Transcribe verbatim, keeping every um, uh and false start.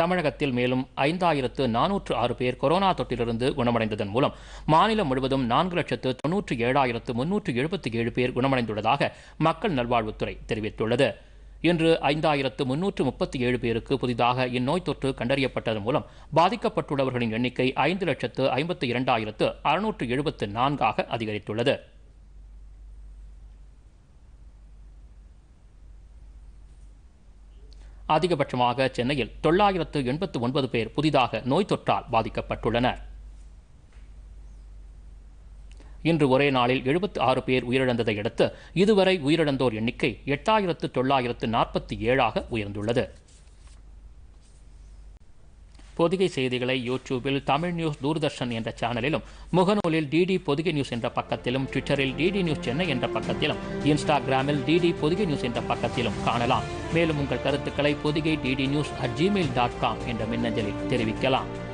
தமிழகத்தில் மேலும் ஐந்தாயிரத்து நானூற்று ஆறு பேர் கொரோனா தொற்றிலிருந்து குணமடைந்ததன் மூலம் மாநிலம் முழுவதும் நான்கு லட்சத்து தொன்னூற்றி ஏழாயிரத்து முன்னூற்று எழுபத்தி ஏழு பேர் குணமடைந்துள்ளதாக மக்கள் நல்வாழ்வுத்துறை தெரிவித்துள்ளது. இன்று ஐந்தாயிரத்து முன்னூற்று முப்பத்தி ஏழு பேருக்கு புதிதாக இந்நோய் தொற்று கண்டறியப்பட்டதன் மூலம் பாதிக்கப்பட்டுள்ளவர்களின் எண்ணிக்கை ஐந்து லட்சத்து ஐம்பத்தி இரண்டாயிரத்து அறுநூற்று எழுபத்து நான்காக அதிகரித்துள்ளது. அதிகபட்சமாக சென்னையில் தொள்ளாயிரத்து எண்பத்து ஒன்பது பேர் புதிதாக நோய் தொற்றால் பாதிக்கப்பட்டுள்ளனர். இன்று ஒரே நாளில் எழுபத்தி ஆறு பேர் உயிரிழந்ததை அடுத்து இதுவரை உயிரிழந்தோர் எண்ணிக்கை எட்டாயிரத்து தொள்ளாயிரத்து நாற்பத்தி ஏழாக உயர்ந்துள்ளது. பொதிகை செய்திகளை யூடியூபில் தமிழ் நியூஸ் தூர்தர்ஷன் என்ற சேனலிலும், முகநூலில் டிடி பொதிகை நியூஸ் என்ற பக்கத்திலும், ட்விட்டரில் டிடி நியூஸ் சென்னை என்ற பக்கத்திலும், இன்ஸ்டாகிராமில் டிடி பொதிகை நியூஸ் என்ற பக்கத்திலும் காணலாம். மேலும் உங்கள் கருத்துக்களை Podhigai DD news at Gmail dot com என்ற மின்னஞ்சலில் தெரிவிக்கலாம்.